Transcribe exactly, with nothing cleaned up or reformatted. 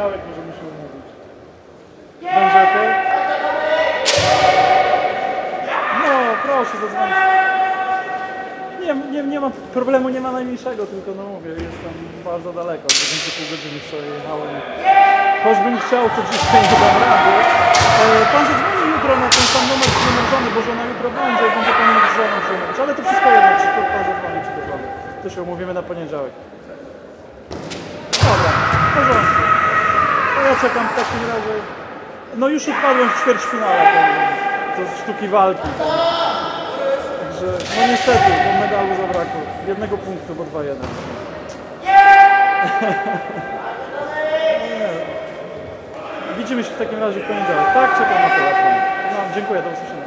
poniedziałek możemy się umówić. Będzie ok? No, proszę zadzwonić. Nie, nie, nie ma problemu, nie ma najmniejszego, tylko no mówię, jestem bardzo daleko. dziewięć i pół godziny wczoraj jechałem. Choćbym chciał, to dzisiaj nie dam rady. E, pan zadzwoni jutro na ten sam numer z numer żony, bo żona jutro będzie i będzie pan z żoną żoną. Ale to wszystko jedno, czy to pan zadzwoni, czy do żony. To się umówimy na poniedziałek. Dobra, w porządku. To ja czekam w takim razie. No już odpadłem w ćwierćfinale. To, to sztuki walki. Także, no niestety, bo medalu zabrakło. Jednego punktu, bo dwa jeden. Widzimy się w takim razie w poniedziałek. Tak, czekam na telefon. No, dziękuję, do usłyszenia.